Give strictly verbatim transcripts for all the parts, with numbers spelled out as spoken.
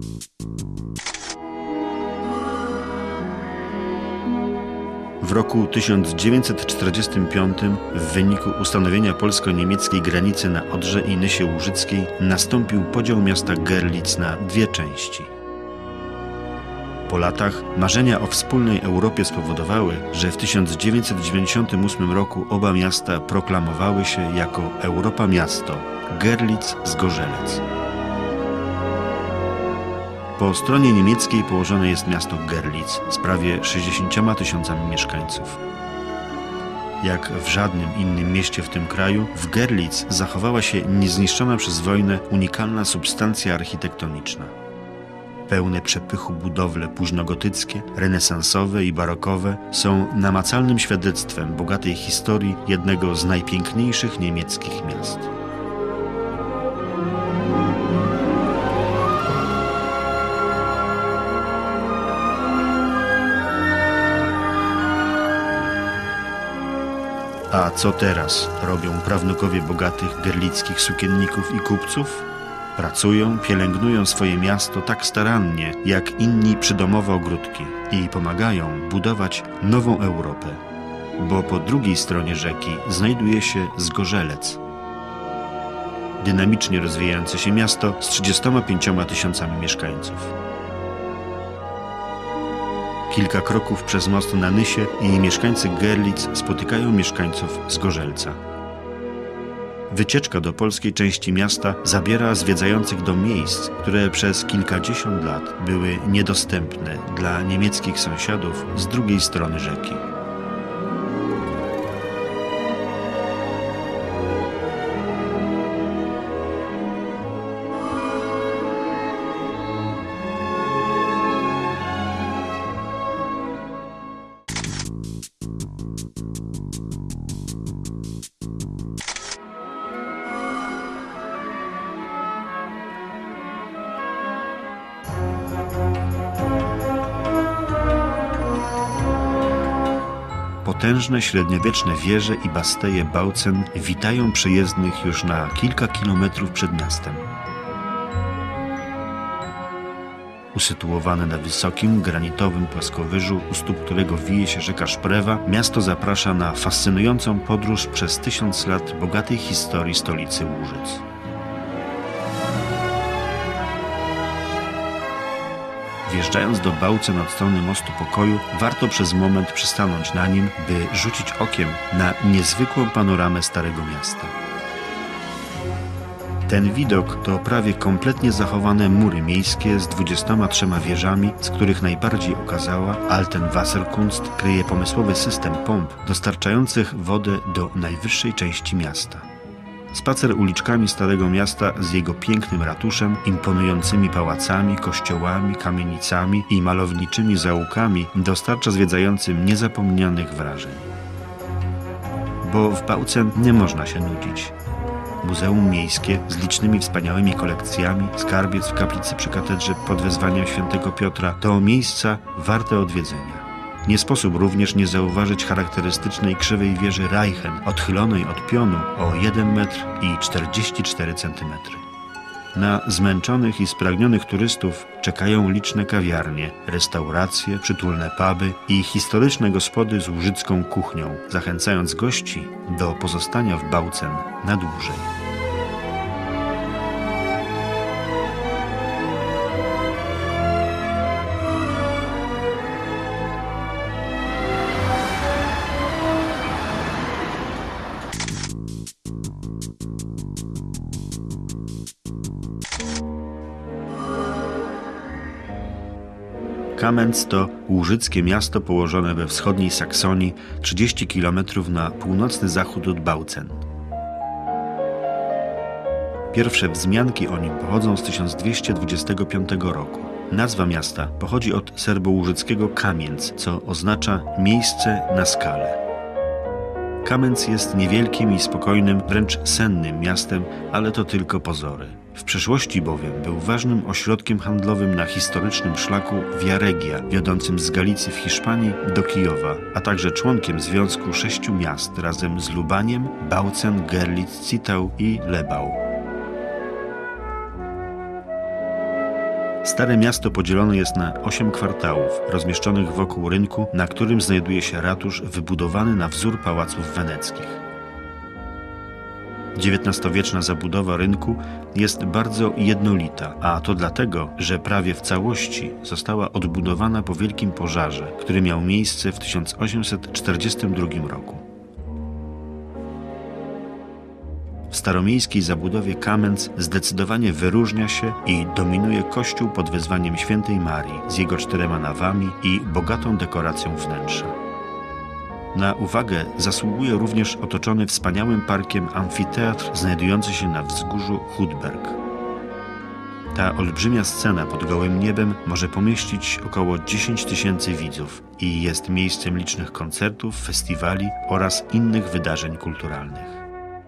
W roku tysiąc dziewięćset czterdziestym piątym w wyniku ustanowienia polsko-niemieckiej granicy na Odrze i Nysie Łużyckiej nastąpił podział miasta Görlitz na dwie części. Po latach marzenia o wspólnej Europie spowodowały, że w tysiąc dziewięćset dziewięćdziesiątym ósmym roku oba miasta proklamowały się jako Europa Miasto – Görlitz-Zgorzelec. Po stronie niemieckiej położone jest miasto Görlitz z prawie sześćdziesięcioma tysiącami mieszkańców. Jak w żadnym innym mieście w tym kraju, w Görlitz zachowała się niezniszczona przez wojnę unikalna substancja architektoniczna. Pełne przepychu budowle późnogotyckie, renesansowe i barokowe są namacalnym świadectwem bogatej historii jednego z najpiękniejszych niemieckich miast. A co teraz robią prawnukowie bogatych gerlickich sukienników i kupców? Pracują, pielęgnują swoje miasto tak starannie, jak inni przydomowe ogródki i pomagają budować nową Europę, bo po drugiej stronie rzeki znajduje się Zgorzelec. Dynamicznie rozwijające się miasto z trzydziestoma pięcioma tysiącami mieszkańców. Kilka kroków przez most na Nysie i mieszkańcy Görlitz spotykają mieszkańców Zgorzelca. Wycieczka do polskiej części miasta zabiera zwiedzających do miejsc, które przez kilkadziesiąt lat były niedostępne dla niemieckich sąsiadów z drugiej strony rzeki. Potężne średniowieczne wieże i basteje Bautzen witają przyjezdnych już na kilka kilometrów przed miastem. Usytuowane na wysokim, granitowym płaskowyżu, u stóp którego wije się rzeka Szprewa, miasto zaprasza na fascynującą podróż przez tysiąc lat bogatej historii stolicy Łużyc. Wjeżdżając do Bautzen od strony Mostu Pokoju, warto przez moment przystanąć na nim, by rzucić okiem na niezwykłą panoramę Starego Miasta. Ten widok to prawie kompletnie zachowane mury miejskie z dwudziestoma trzema wieżami, z których najbardziej okazała Alten Wasserkunst kryje pomysłowy system pomp dostarczających wodę do najwyższej części miasta. Spacer uliczkami Starego Miasta z jego pięknym ratuszem, imponującymi pałacami, kościołami, kamienicami i malowniczymi zaułkami dostarcza zwiedzającym niezapomnianych wrażeń. Bo w Bautzen nie można się nudzić. Muzeum miejskie z licznymi wspaniałymi kolekcjami, skarbiec w kaplicy przy katedrze pod wezwaniem świętego Piotra to miejsca warte odwiedzenia. Nie sposób również nie zauważyć charakterystycznej krzywej wieży Reichen, odchylonej od pionu o jeden metr i czterdzieści cztery centymetry. Na zmęczonych i spragnionych turystów czekają liczne kawiarnie, restauracje, przytulne puby i historyczne gospody z łużycką kuchnią, zachęcając gości do pozostania w Bautzen na dłużej. Kamenz to łużyckie miasto położone we wschodniej Saksonii, trzydzieści kilometrów na północny zachód od Bautzen. Pierwsze wzmianki o nim pochodzą z tysiąc dwieście dwudziestego piątego roku. Nazwa miasta pochodzi od serbołużyckiego Kamienc, co oznacza miejsce na skale. Kamenz jest niewielkim i spokojnym, wręcz sennym miastem, ale to tylko pozory. W przeszłości bowiem był ważnym ośrodkiem handlowym na historycznym szlaku Via Regia, wiodącym z Galicji w Hiszpanii do Kijowa, a także członkiem związku sześciu miast razem z Lubaniem, Bautzen, Görlitz, Zittau i Lebau. Stare miasto podzielone jest na osiem kwartałów, rozmieszczonych wokół rynku, na którym znajduje się ratusz wybudowany na wzór pałaców weneckich. dziewiętnastowieczna zabudowa rynku jest bardzo jednolita, a to dlatego, że prawie w całości została odbudowana po wielkim pożarze, który miał miejsce w tysiąc osiemset czterdziestym drugim roku. W staromiejskiej zabudowie Kamenz zdecydowanie wyróżnia się i dominuje kościół pod wezwaniem Świętej Marii z jego czterema nawami i bogatą dekoracją wnętrza. Na uwagę zasługuje również otoczony wspaniałym parkiem amfiteatr znajdujący się na wzgórzu Hudberg. Ta olbrzymia scena pod gołym niebem może pomieścić około dziesięć tysięcy widzów i jest miejscem licznych koncertów, festiwali oraz innych wydarzeń kulturalnych.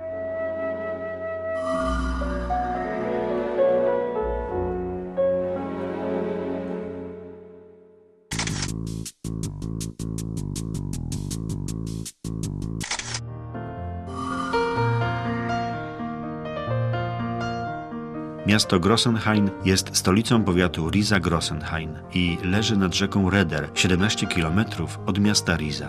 Miasto Grossenhain jest stolicą powiatu Riza-Grossenhain i leży nad rzeką Reder, siedemnaście kilometrów od miasta Riza.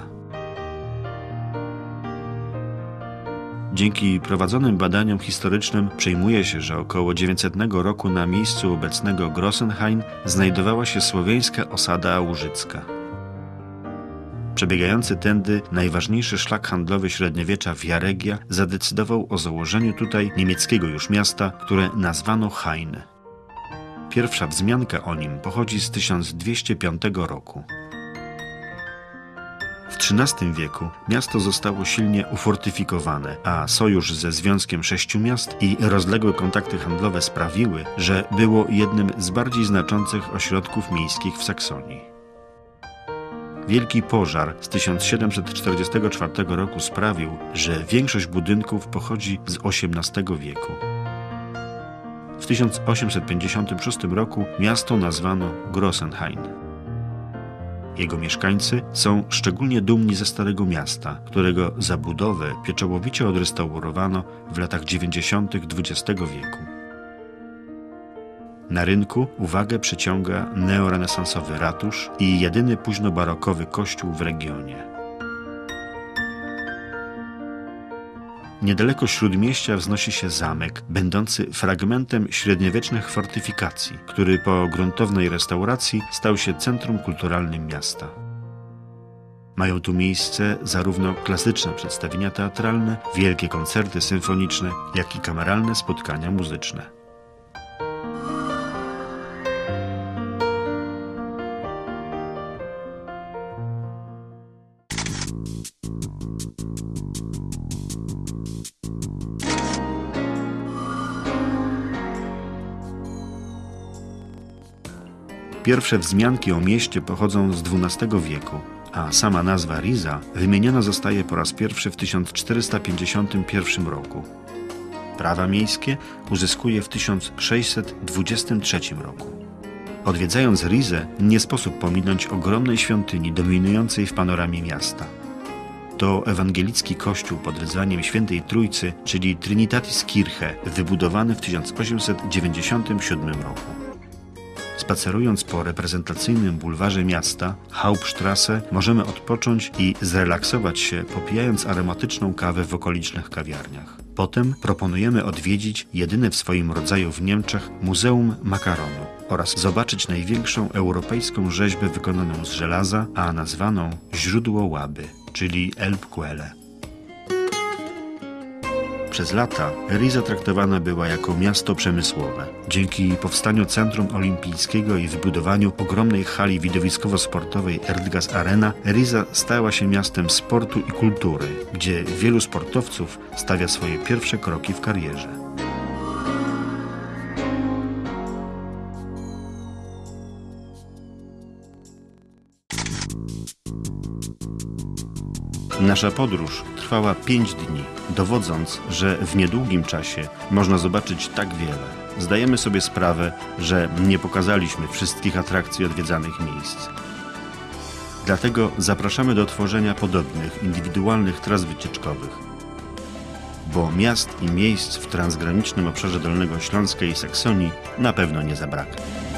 Dzięki prowadzonym badaniom historycznym przyjmuje się, że około dziewięćsetnego roku na miejscu obecnego Grossenhain znajdowała się słowiańska osada łużycka. Przebiegający tędy najważniejszy szlak handlowy średniowiecza Viaregia zadecydował o założeniu tutaj niemieckiego już miasta, które nazwano Hain. Pierwsza wzmianka o nim pochodzi z tysiąc dwieście piątego roku. W trzynastym wieku miasto zostało silnie ufortyfikowane, a sojusz ze Związkiem Sześciu Miast i rozległe kontakty handlowe sprawiły, że było jednym z bardziej znaczących ośrodków miejskich w Saksonii. Wielki pożar z tysiąc siedemset czterdziestego czwartego roku sprawił, że większość budynków pochodzi z osiemnastego wieku. W tysiąc osiemset pięćdziesiątym szóstym roku miasto nazwano Grossenhain. Jego mieszkańcy są szczególnie dumni ze Starego Miasta, którego zabudowę pieczołowicie odrestaurowano w latach dziewięćdziesiątych dwudziestego wieku. Na rynku uwagę przyciąga neorenesansowy ratusz i jedyny późnobarokowy kościół w regionie. Niedaleko śródmieścia wznosi się zamek, będący fragmentem średniowiecznych fortyfikacji, który po gruntownej restauracji stał się centrum kulturalnym miasta. Mają tu miejsce zarówno klasyczne przedstawienia teatralne, wielkie koncerty symfoniczne, jak i kameralne spotkania muzyczne. Pierwsze wzmianki o mieście pochodzą z dwunastego wieku, a sama nazwa Riza wymieniona zostaje po raz pierwszy w tysiąc czterysta pięćdziesiątym pierwszym roku. Prawa miejskie uzyskuje w tysiąc sześćset dwudziestym trzecim roku. Odwiedzając Rizę, nie sposób pominąć ogromnej świątyni dominującej w panoramie miasta. To ewangelicki kościół pod wezwaniem Świętej Trójcy, czyli Trinitatis Kirche, wybudowany w tysiąc osiemset dziewięćdziesiątym siódmym roku. Spacerując po reprezentacyjnym bulwarze miasta, Hauptstrasse, możemy odpocząć i zrelaksować się, popijając aromatyczną kawę w okolicznych kawiarniach. Potem proponujemy odwiedzić jedyne w swoim rodzaju w Niemczech Muzeum Makaronu oraz zobaczyć największą europejską rzeźbę wykonaną z żelaza, a nazwaną Źródło Łaby, czyli Elbquelle. Przez lata Riza traktowana była jako miasto przemysłowe. Dzięki powstaniu Centrum Olimpijskiego i wybudowaniu ogromnej hali widowiskowo-sportowej Erdgas Arena, Riza stała się miastem sportu i kultury, gdzie wielu sportowców stawia swoje pierwsze kroki w karierze. Nasza podróż trwała pięć dni, dowodząc, że w niedługim czasie można zobaczyć tak wiele. Zdajemy sobie sprawę, że nie pokazaliśmy wszystkich atrakcji odwiedzanych miejsc. Dlatego zapraszamy do tworzenia podobnych, indywidualnych tras wycieczkowych. Bo miast i miejsc w transgranicznym obszarze Dolnego Śląska i Saksonii na pewno nie zabraknie.